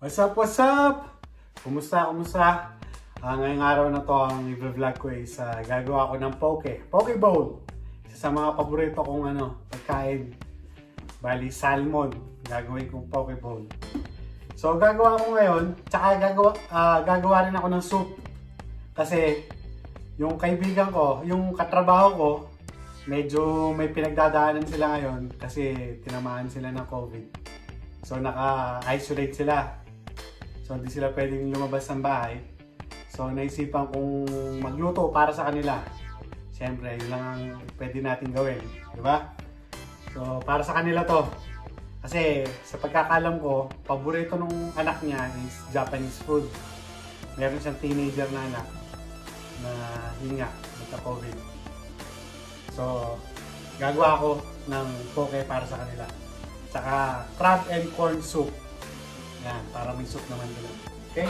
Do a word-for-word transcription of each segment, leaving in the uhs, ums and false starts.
What's up, what's up? Kumusta, kumusta? Uh, ngayong araw na to ang i-vlog ko is uh, gagawa ko ng poke. Poke bowl. Isa sa mga paborito kong ano, pagkain. Bali, salmon. Gagawin kong poke bowl. So, gagawa ko ngayon. Tsaka gagawa, uh, gagawa rin ako ng soup. Kasi, yung kaibigan ko, yung katrabaho ko, medyo may pinagdadaanan sila ngayon kasi tinamaan sila ng COVID. So, naka-isolate sila. So, hindi sila pwedeng lumabas ng bahay. So, naisipan kong magluto para sa kanila. Siyempre, yun lang ang pwede natin gawin. Diba? So, para sa kanila to. Kasi, sa pagkakalam ko, paborito nung anak niya is Japanese food. Meron siyang teenager na anak na hinga, nagka-COVID. So, gagawa ako ng poke para sa kanila. Saka, crab and corn soup. Yan, para may soup naman din. Okay?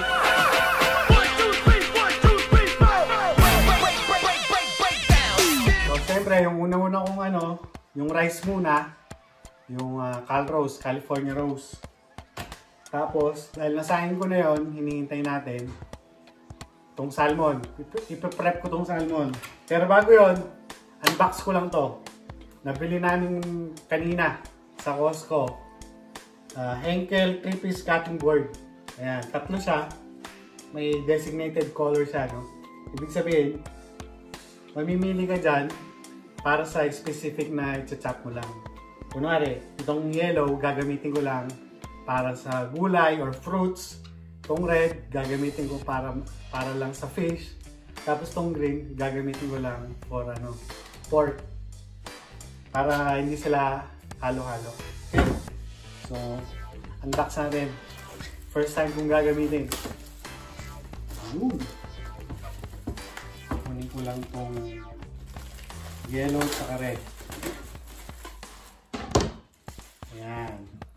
So, siyempre, yung una-una kong ano, yung rice muna, yung uh, cal roast, California roast. Tapos, dahil nasahin ko na yon, hinihintay natin itong salmon. Ipe-prep ko itong salmon. Pero bago yon, unbox ko lang to. Nabili namin kanina sa Costco. Uh, Henkel three piece cutting board. Ayan, tatlo siya. May designated color siya, no? Ibig sabihin, mamimili ka dyan para sa specific na i-chop mo lang. Kunwari, itong yellow, gagamitin ko lang para sa gulay or fruits. Itong red, gagamitin ko para, para lang sa fish. Tapos itong green, gagamitin ko lang for ano, pork. Para hindi sila halo-halo. Okay. So, unbox natin. First time kong gagamitin. Ayun. Kunin ko lang itong yellow at red. Ayan.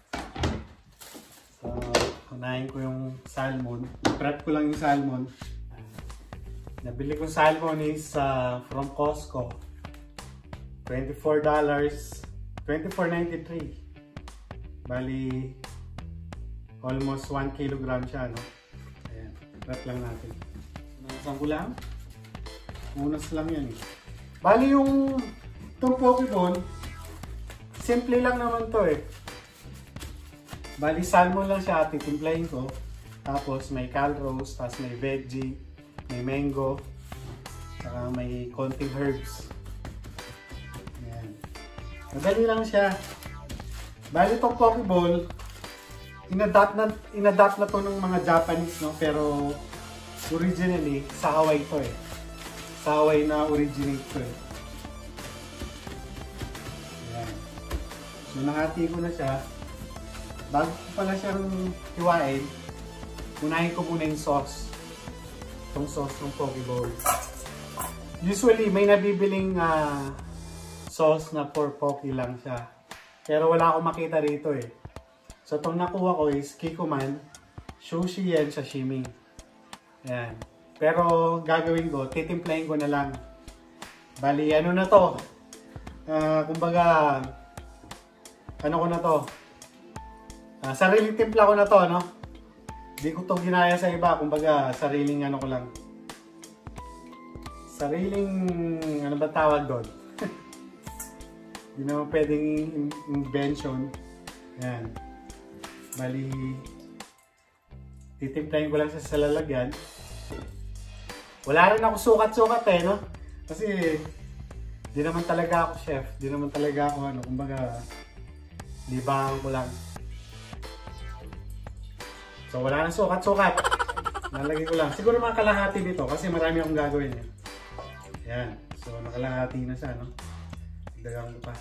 So, unahin ko yung salmon. Prep ko lang yung salmon. Nabili kong salmon is uh, from Costco. twenty-four dollars. twenty-four ninety-three. Bali, almost one kilogram siya, no? Ayan, prep lang natin. Nasaan ko lang? Unas lang yan, eh. Bali, yung itong poke bowl, simple lang naman to, eh. Bali, salmon lang siya, titimplahin ko. Tapos, may cal roast, tapos may veggie, may mango, saka may konting herbs. Ayan. Madali lang siya. Bali itong poke bowl, inadapt na, inadapt na to ng mga Japanese, no? Pero originally, sa Hawaii to eh. Sa Hawaii na originate to eh. Ayan. So nahati ko na siya. Bago ko pala siyang hiwain, unahin ko muna yung sauce. Itong sauce ng poke bowl. Usually, may nabibiling uh, sauce na for poke lang siya. Pero wala akong makita rito eh. So itong nakuha ko is Kikuman, sushi and sashimi. Ayan. Pero gagawin ko, titimplahin ko na lang. Bali, ano na to? Uh, kumbaga, ano ko na to? Uh, sariling timpla ko na to, no? Hindi ko to ginaya sa iba. Kumbaga, sariling ano ko lang. Sariling, ano ba tawag doon? Hindi naman pwedeng invention. Ayan. Bali, titimplahin ko lang sa lalagyan. Wala rin ako sukat-sukat eh, no? Kasi, di naman talaga ako chef. Di naman talaga ako, ano, kumbaga, libangan ko lang. So, wala nang sukat-sukat. Nalagay ko lang. Siguro mga kalahati dito kasi marami akong gagawin. Eh. Ayan. So, nakalahati na siya, no? Dagang ko pa.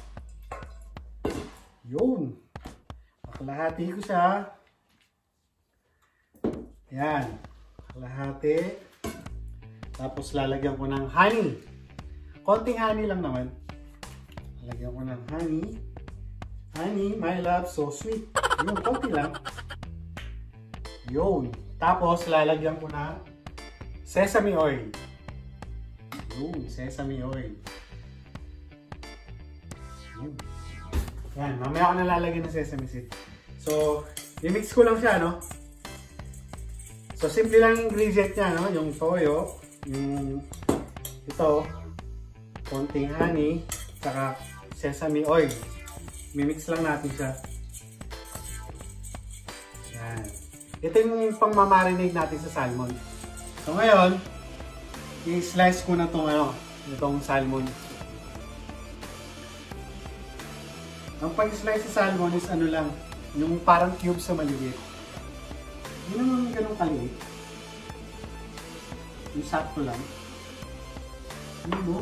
Yun. Nakalahati ko siya. Yan. Nakalahati. Tapos lalagyan ko ng honey. Konting honey lang naman. Lalagyan ko ng honey. Honey, my love, so sweet. Yun, konti lang. Yun. Tapos lalagyan ko ng sesame oil. Yun, sesame oil. Yan, mamaya ako nalalagyan ng sesame seed. So, i-mix ko lang siya, no? So, simple lang yung ingredient niya, no? Yung toyo, yung ito, konting honey, saka sesame oil. Mimix lang natin siya. Yan. Ito yung pang-marinate natin sa salmon. So, ngayon, i-slice ko na itong, ano, itong salmon. Ang pag-slice sa salmon is ano lang, yung parang cube sa maliliit. Hindi naman ganun kaliit. Yung sakto lang. Ano mo?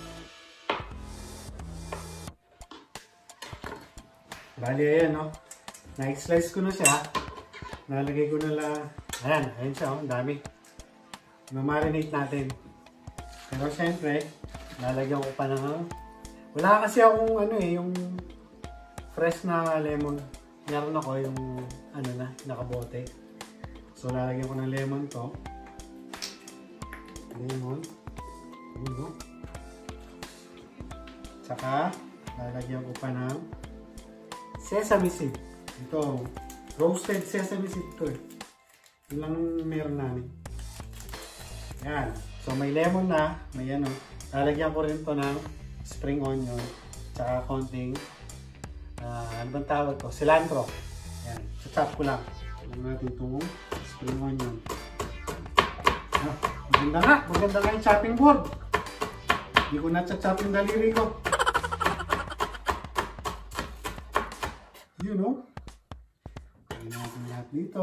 Bali, ayan, no? Na-slice ko na siya. Nalagay ko na lang. Ayan, ayan siya, oh. Ang dami. Ma-marinate natin. Pero syempre, lalagyan ko pa ng... Wala kasi akong ano eh, yung fresh na lemon. Meron ako yung ano na, nakabote. So, lalagyan ko ng lemon to. Lemon. Lemon. Tsaka, lalagyan ko pa ng sesame seed. Ito, roasted sesame seed to eh. Yun lang meron namin. Yan. So, may lemon na. May ano. Lalagyan ko rin to ng spring onion. Tsaka konting uh, ano bang tawag to? Cilantro. Yan. Chop ko lang. Ito natin itong spring onion. Ah, maganda nga. Maganda nga yung chopping board. Hindi ko na-chop yung daliri ko. You know? Lagyan natin lahat dito.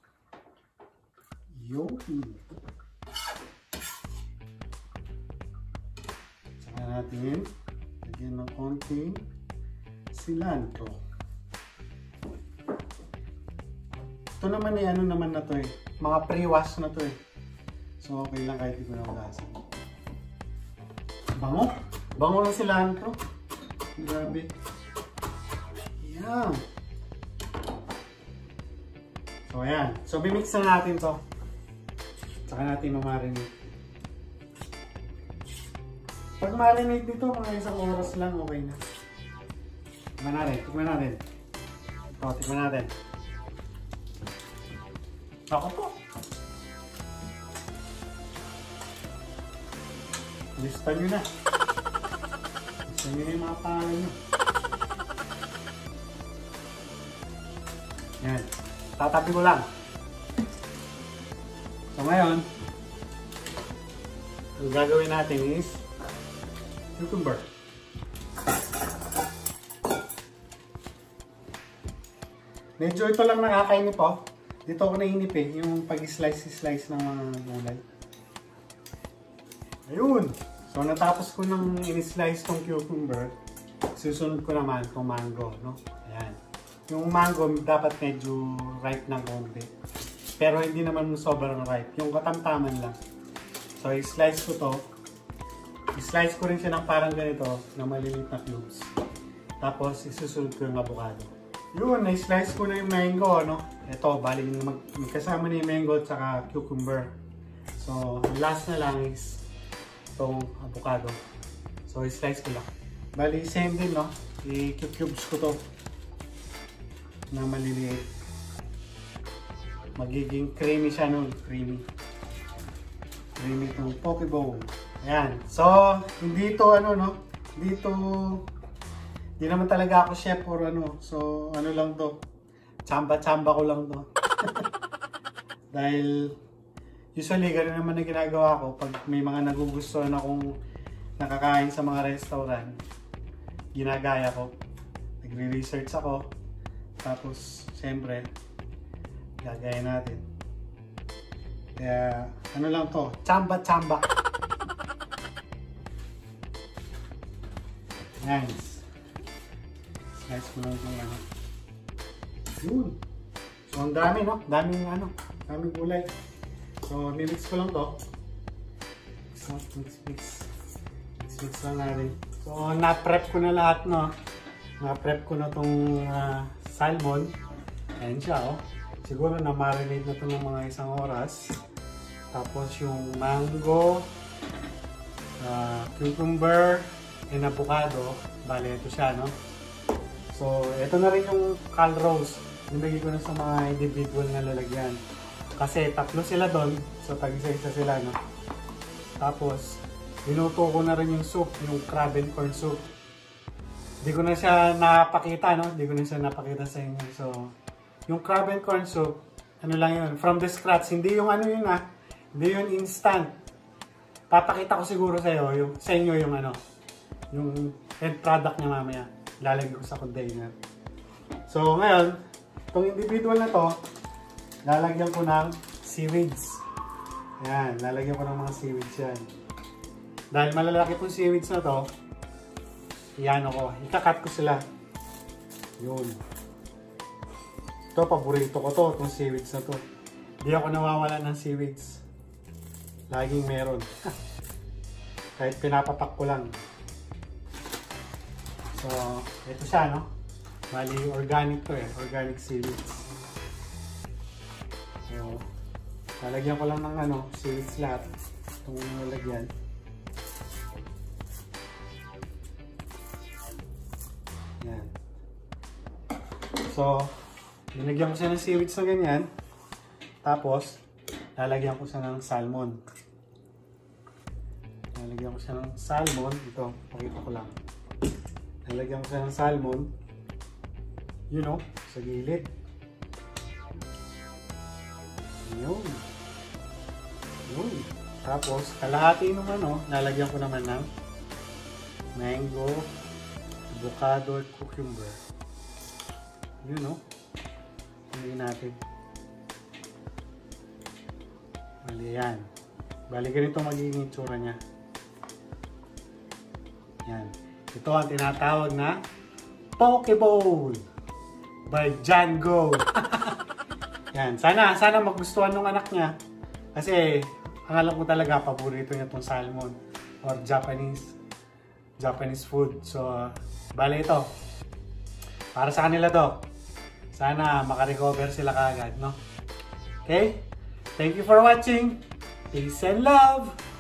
Yung saka natin lagyan ng konting cilantro. Ito naman eh, ano naman na to eh. Mga pre-wash na to eh. So okay lang kahit hindi ko na ugasan. Bango. Bango ng cilantro. Grabe. Yan. So ayan. So bimix na natin to. Saka natin mamarinate. Pag marinate dito, mga isang oras lang, okay na. Tikman natin. Tikman natin. Ito, tikman natin. Ako po. Lista nyo na. Lista nyo na yung mga pangalan nyo. Yan. Tatabi ko lang. So ngayon, ang gagawin natin is cucumber. Medyo ito lang nakakainip po. Dito ako nainip eh, yung pag-slice-slice ng mga gulay. Ayun! So natapos ko nang in-slice tong cucumber, susunod ko naman tong mango, no? Ayan. Yung mango dapat medyo ripe ng konti. Pero hindi naman sobrang ripe. Yung katamtaman lang. So i-slice ko to. I-slice ko rin siya ng parang ganito, na maliliit na cubes. Tapos isusunod ko yung avocado. Yun, na-slice ko na yung mango, no? Ito, bali mag magkasama na yung mango at saka cucumber. So, last na lang is itong avocado. So, i-slice ko lang. Bali, same din, no? I-cubes ko to na maliliit. Magiging creamy siya nun. Creamy. Creamy itong poke bowl. Ayan. So, hindi ito, ano, no? Dito, hindi naman talaga ako chef or ano. So, ano lang to. Tsamba-tsamba ko lang to. Dahil, usually, gano'n naman na ginagawa ko pag may mga nagugustuhan akong nakakain sa mga restaurant. Ginagaya ko. Nagre-research ako. Tapos, siyempre, gagaya natin. Kaya, ano lang to. Tsamba-tsamba. Nice. Slice ko lang itong ano. Yun. So, ang dami, no? Daming ano. Daming gulay. So, mimix ko lang to. So, mix, mix. Mix, mix lang natin. So, na-prep ko na lahat, no? Na-prep ko na tong uh, salmon. Ayan siya, oh. Siguro na-marinate na to ng mga isang oras. Tapos, yung mango, uh, cucumber, and avocado. Bale, ito siya, no? So, ito na rin yung cal rose. Nilagay ko na sa mga individual na lalagyan. Kasi tatlo sila doon. So, tag-isa-isa sila, no? Tapos, binuto ko na rin yung soup, yung crab and corn soup. Hindi ko na siya napakita, no? Hindi ko na siya napakita sa inyo. So, yung crab and corn soup, ano lang yun, from the scratch. Hindi yung ano yun, ah. Hindi yun instant. Papakita ko siguro sa iyo, yung, sa inyo yung ano, yung end product niya mamaya. Lalagay ko sa container. So, ngayon, itong individual na to, lalagyan ko ng seaweeds. Ayan, lalagyan ko ng mga seaweeds yan. Dahil malalaki itong seaweeds na to, iyan ako, ikakat ko sila. Yun. Ito, paborito ko to, itong seaweeds na to. Hindi ako nawawala ng seaweeds. Laging meron. Kahit pinapapak ko lang. So, ito siya, no? Bali, organic to eh. Organic seaweeds. So, lalagyan ko lang ng ano, seaweeds lahat. Itong nalagyan. Yan. So, linagyan ko siya ng seaweeds na ganyan. Tapos, lalagyan ko siya ng salmon. Lalagyan ko siya ng salmon. Ito, pakita ko lang. Lalagyan ko siya ng salmon. You know, sa gilid. Yun. Yun. Tapos, kalahati nung ano, lalagyan ko naman ng mango, avocado, at cucumber. Yun, no? Tingnan natin. Bali, yan. Bali, ganito magiging itsura niya. Yan. Ito ang tinatawag na Pokeball by Django. Yan. Sana, sana magustuhan ng anak niya. Kasi, ang alam ko talaga, paborito niya itong salmon or Japanese Japanese food. So, bali ito. Para sa kanila to. Sana makarecover sila kaagad, no? Okay? Thank you for watching. Peace and love!